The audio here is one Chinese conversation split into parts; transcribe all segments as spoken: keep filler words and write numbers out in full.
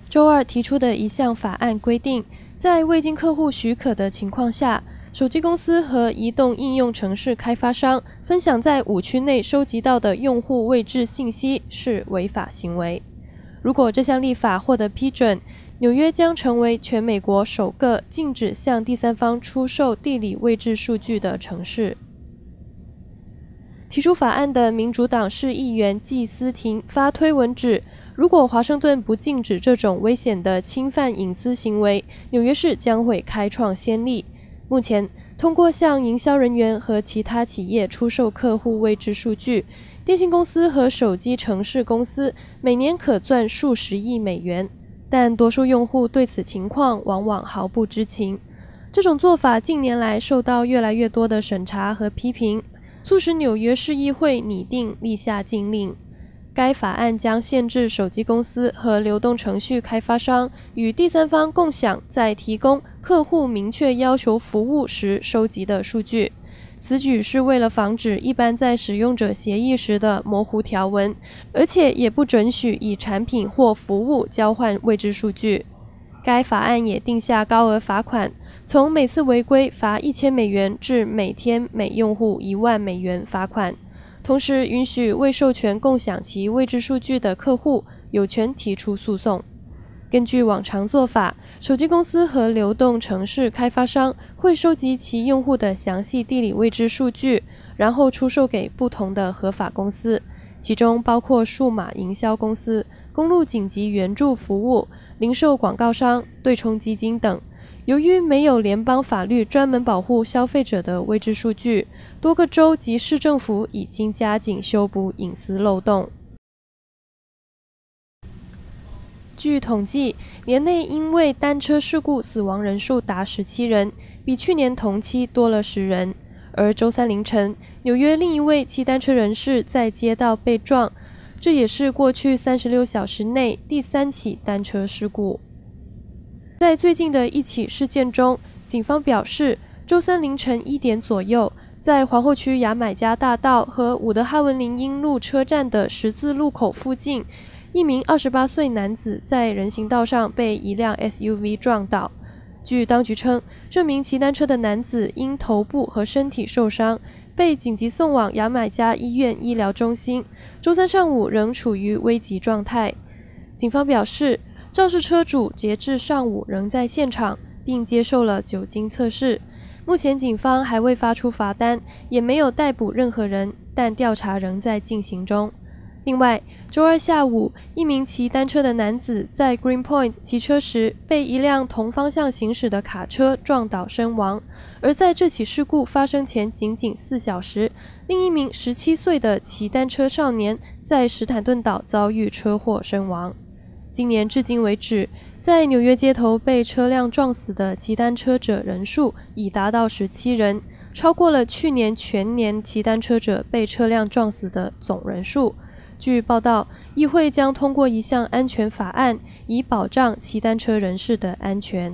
周二提出的一项法案规定，在未经客户许可的情况下，手机公司和移动应用程式开发商分享在五区内收集到的用户位置信息是违法行为。如果这项立法获得批准，纽约将成为全美国首个禁止向第三方出售地理位置数据的城市。提出法案的民主党市议员季斯廷发推文指，如果华盛顿不禁止这种危险的侵犯隐私行为，纽约市将会开创先例。目前，通过向营销人员和其他企业出售客户位置数据，电信公司和手机程式公司每年可赚数十亿美元，但多数用户对此情况往往毫不知情。这种做法近年来受到越来越多的审查和批评，促使纽约市议会拟定立下禁令。该法案将限制手机公司和流动程序开发商与第三方共享在提供客户明确要求服务时收集的数据。此举是为了防止一般在使用者协议时的模糊条文，而且也不准许以产品或服务交换位置数据。该法案也定下高额罚款，从每次违规罚一千美元至每天每用户一万美元罚款。同时允许未授权共享其位置数据的客户有权提出诉讼。根据往常做法，手机公司和流动程式开发商会收集其用户的详细地理位置数据，然后出售给不同的合法公司，其中包括数码营销公司、公路紧急援助服务、零售广告商、对冲基金等。由于没有联邦法律专门保护消费者的位置数据，多个州及市政府已经加紧修补隐私漏洞。据统计，年内因为单车事故死亡人数达十七人，比去年同期多了十人。而周三凌晨，纽约另一位骑单车人士在街道被撞，这也是过去三十六小时内第三起单车事故。在最近的一起事件中，警方表示，周三凌晨一点左右，在皇后区牙买加大道和伍德哈文林荫路车站的十字路口附近，一名二十八岁男子在人行道上被一辆 S U V 撞倒。据当局称，这名骑单车的男子因头部和身体受伤，被紧急送往牙买加医院医疗中心，周三上午仍处于危急状态。警方表示，肇事车主截至上午仍在现场，并接受了酒精测试。目前警方还未发出罚单，也没有逮捕任何人，但调查仍在进行中。另外，周二下午，一名骑单车的男子在 Greenpoint 骑车时被一辆同方向行驶的卡车撞倒身亡。而在这起事故发生前仅仅四小时，另一名十七岁的骑单车少年在史坦顿岛遭遇车祸身亡。今年至今为止，在纽约街头被车辆撞死的骑单车者人数已达到十七人，超过了去年全年骑单车者被车辆撞死的总人数。据报道，议会将通过一项安全法案，以保障骑单车人士的安全。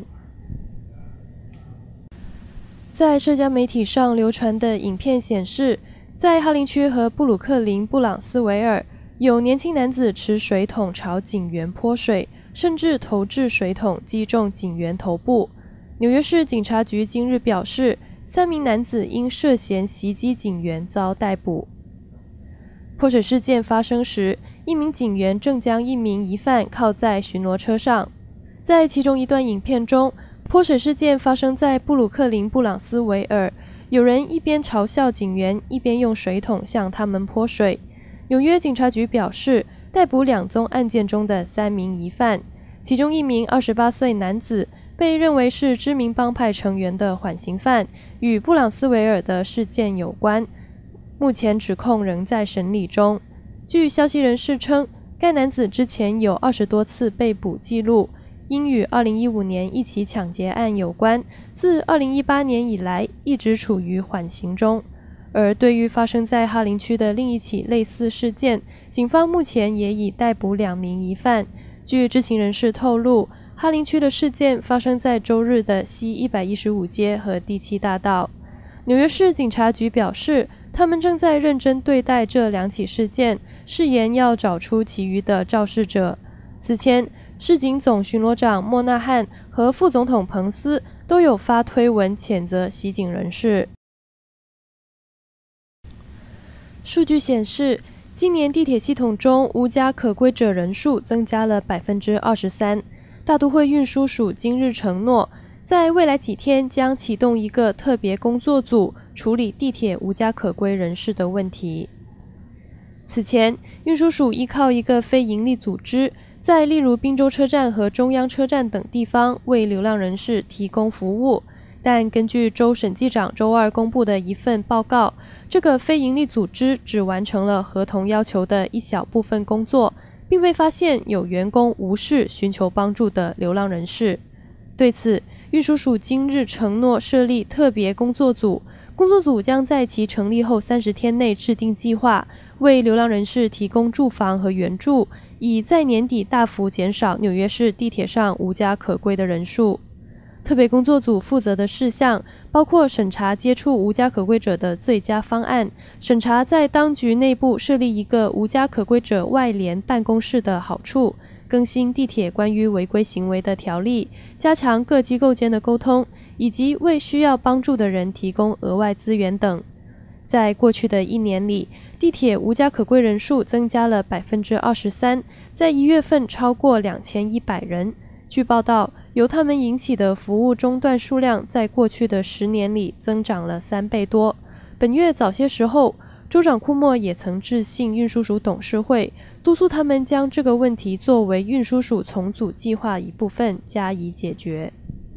在社交媒体上流传的影片显示，在哈林区和布鲁克林布朗斯维尔，有年轻男子持水桶朝警员泼水，甚至投掷水桶击中警员头部。纽约市警察局今日表示，三名男子因涉嫌袭击警员遭逮捕。泼水事件发生时，一名警员正将一名疑犯铐在巡逻车上。在其中一段影片中，泼水事件发生在布鲁克林布朗斯维尔，有人一边嘲笑警员，一边用水桶向他们泼水。纽约警察局表示，逮捕两宗案件中的三名疑犯，其中一名二十八岁男子被认为是知名帮派成员的缓刑犯，与布朗斯维尔的事件有关。目前指控仍在审理中。据消息人士称，该男子之前有二十多次被捕记录，因与二零一五年一起抢劫案有关，自二零一八年以来一直处于缓刑中。而对于发生在哈林区的另一起类似事件，警方目前也已逮捕两名疑犯。据知情人士透露，哈林区的事件发生在周日的西一百一十五街和第七大道。纽约市警察局表示，他们正在认真对待这两起事件，誓言要找出其余的肇事者。此前， 市警总巡逻长莫纳汉和副总统彭斯都有发推文谴责袭警人士。数据显示，今年地铁系统中无家可归者人数增加了 百分之二十三。大都会运输署今日承诺，在未来几天将启动一个特别工作组，处理地铁无家可归人士的问题。此前，运输署依靠一个非营利组织，在例如滨州车站和中央车站等地方为流浪人士提供服务。但根据州审计长周二公布的一份报告，这个非营利组织只完成了合同要求的一小部分工作，并未发现有员工无视寻求帮助的流浪人士。对此，运输署今日承诺设立特别工作组，工作组将在其成立后三十天内制定计划，为流浪人士提供住房和援助，以在年底大幅减少纽约市地铁上无家可归的人数。特别工作组负责的事项包括审查接触无家可归者的最佳方案，审查在当局内部设立一个无家可归者外联办公室的好处，更新地铁关于违规行为的条例，加强各机构间的沟通，以及为需要帮助的人提供额外资源等。在过去的一年里，地铁无家可归人数增加了 百分之二十三， 在一月份超过两千一百人。据报道，由他们引起的服务中断数量在过去的十年里增长了三倍多。本月早些时候，州长库莫也曾致信运输署董事会，督促他们将这个问题作为运输署重组计划一部分加以解决。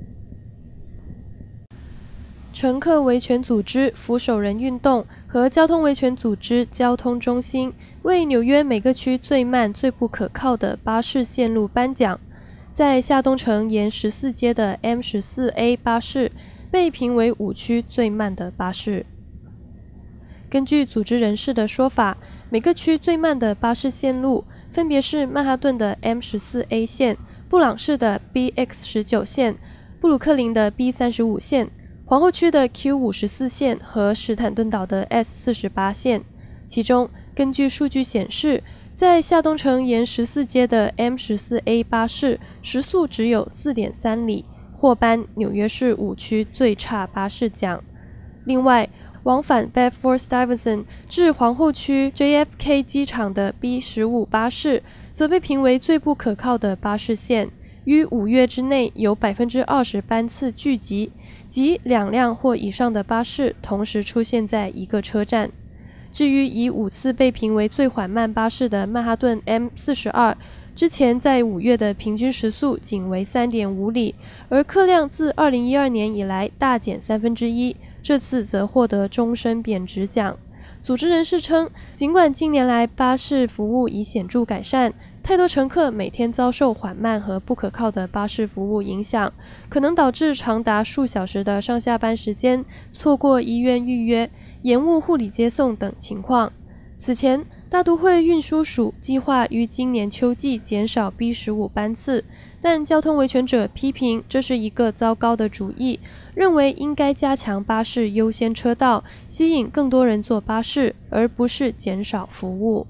乘客维权组织扶手人运动和交通维权组织交通中心为纽约每个区最慢、最不可靠的巴士线路颁奖。在下东城沿十四街的 M 十四 A 巴士被评为五区最慢的巴士。根据组织人士的说法，每个区最慢的巴士线路分别是曼哈顿的 M 十四 A 线、布朗市的 B X 十九 线、布鲁克林的 B 三十五 线、皇后区的 Q 五十四 线和史坦顿岛的 S 四十八 线。其中，根据数据显示，在下东城沿十四街的 M 十四 A 巴士时速只有 四点三 里，获颁纽约市五区最差巴士奖。另外，往返 Bedford-Stuyvesant 至皇后区 J F K 机场的 B 十五 巴士则被评为最不可靠的巴士线，于五月之内有 百分之二十 班次聚集，即两辆或以上的巴士同时出现在一个车站。至于以五次被评为最缓慢巴士的曼哈顿 M 四十二，之前在五月的平均时速仅为 三点五 里，而客量自二零一二年以来大减三分之一，这次则获得终身贬值奖。组织人士称，尽管近年来巴士服务已显著改善，太多乘客每天遭受缓慢和不可靠的巴士服务影响，可能导致长达数小时的上下班时间，错过医院预约，延误护理接送等情况。此前，大都会运输署计划于今年秋季减少 B 十五 班次，但交通维权者批评这是一个糟糕的主意，认为应该加强巴士优先车道，吸引更多人坐巴士，而不是减少服务。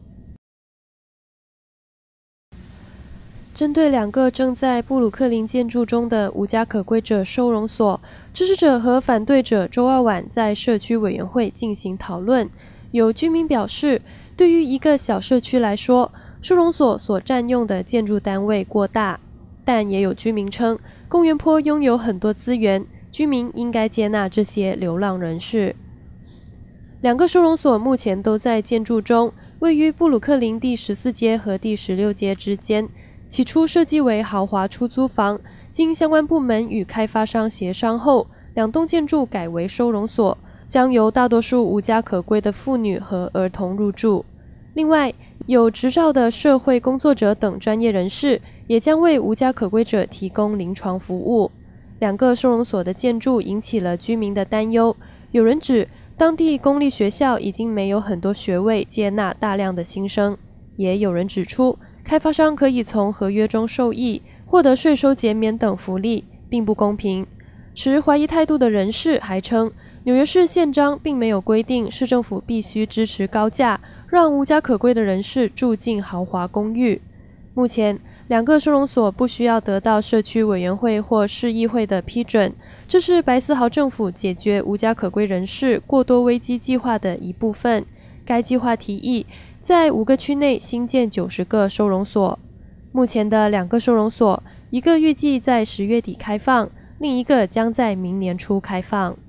针对两个正在布鲁克林建筑中的无家可归者收容所，支持者和反对者周二晚在社区委员会进行讨论。有居民表示，对于一个小社区来说，收容所所占用的建筑单位过大，但也有居民称，公园坡拥有很多资源，居民应该接纳这些流浪人士。两个收容所目前都在建筑中，位于布鲁克林第十四街和第十六街之间。起初设计为豪华出租房，经相关部门与开发商协商后，两栋建筑改为收容所，将由大多数无家可归的妇女和儿童入住。另外，有执照的社会工作者等专业人士也将为无家可归者提供临床服务。两个收容所的建筑引起了居民的担忧，有人指当地公立学校已经没有很多学位接纳大量的新生，也有人指出，开发商可以从合约中受益，获得税收减免等福利，并不公平。持怀疑态度的人士还称，纽约市宪章并没有规定市政府必须支持高价，让无家可归的人士住进豪华公寓。 目前，两个收容所不需要得到社区委员会或市议会的批准，这是白思豪政府解决无家可归人士过多危机计划的一部分。该计划提议在五个区内新建九十个收容所。目前的两个收容所，一个预计在十月底开放，另一个将在明年初开放。